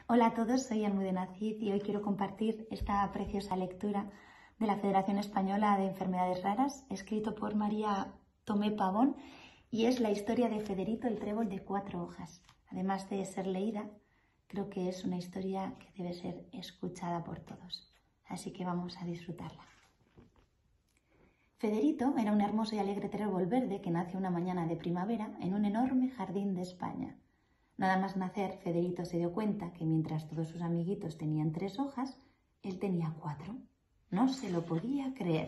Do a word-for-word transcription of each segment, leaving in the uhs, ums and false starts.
Hola a todos, soy Almudena Cid y hoy quiero compartir esta preciosa lectura de la Federación Española de Enfermedades Raras, escrito por María Tomé Pavón, y es la historia de Federito el trébol de cuatro hojas. Además de ser leída, creo que es una historia que debe ser escuchada por todos, así que vamos a disfrutarla. Federito era un hermoso y alegre trébol verde que nace una mañana de primavera en un enorme jardín de España. Nada más nacer, Federito se dio cuenta que mientras todos sus amiguitos tenían tres hojas, él tenía cuatro. No se lo podía creer.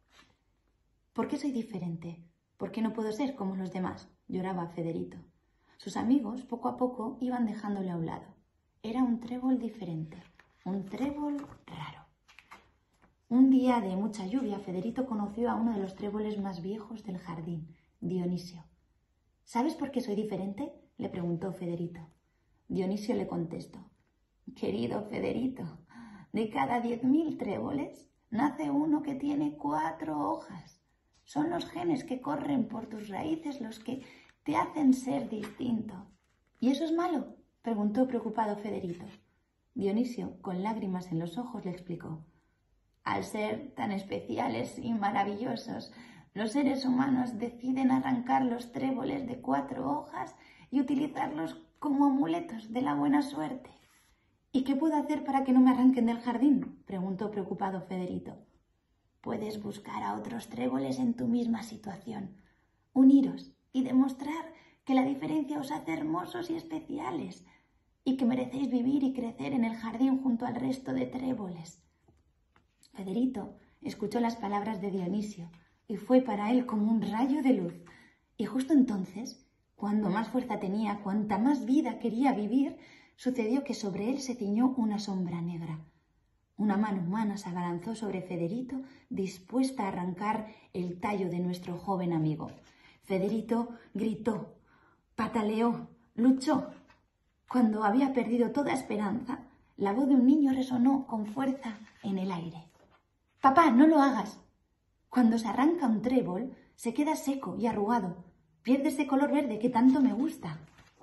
¿Por qué soy diferente? ¿Por qué no puedo ser como los demás?, lloraba Federito. Sus amigos, poco a poco, iban dejándole a un lado. Era un trébol diferente, un trébol raro. Un día de mucha lluvia, Federito conoció a uno de los tréboles más viejos del jardín, Dionisio. ¿Sabes por qué soy diferente?, le preguntó Federito. Dionisio le contestó: Querido Federito, de cada diez mil tréboles nace uno que tiene cuatro hojas. Son los genes que corren por tus raíces los que te hacen ser distinto. ¿Y eso es malo?, preguntó preocupado Federito. Dionisio, con lágrimas en los ojos, le explicó: Al ser tan especiales y maravillosos, los seres humanos deciden arrancar los tréboles de cuatro hojas y utilizarlos como amuletos de la buena suerte. ¿Y qué puedo hacer para que no me arranquen del jardín?, preguntó preocupado Federito. Puedes buscar a otros tréboles en tu misma situación, uniros y demostrar que la diferencia os hace hermosos y especiales y que merecéis vivir y crecer en el jardín junto al resto de tréboles. Federito escuchó las palabras de Dionisio y fue para él como un rayo de luz. Y justo entonces, cuando más fuerza tenía, cuanta más vida quería vivir, sucedió que sobre él se ciñó una sombra negra. Una mano humana se abalanzó sobre Federito, dispuesta a arrancar el tallo de nuestro joven amigo. Federito gritó, pataleó, luchó. Cuando había perdido toda esperanza, la voz de un niño resonó con fuerza en el aire. «Papá, no lo hagas. Cuando se arranca un trébol, se queda seco y arrugado. Pierde ese color verde que tanto me gusta».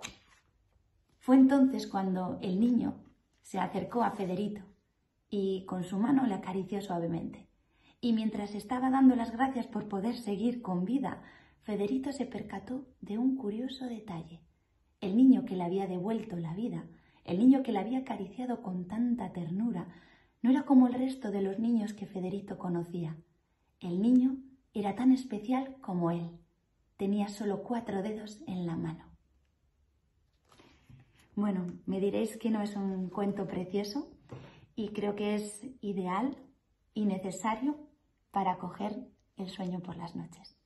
Fue entonces cuando el niño se acercó a Federito y con su mano le acarició suavemente. Y mientras estaba dando las gracias por poder seguir con vida, Federito se percató de un curioso detalle. El niño que le había devuelto la vida, el niño que le había acariciado con tanta ternura, no era como el resto de los niños que Federito conocía. El niño era tan especial como él. Tenía solo cuatro dedos en la mano. Bueno, me diréis que no es un cuento precioso y creo que es ideal y necesario para coger el sueño por las noches.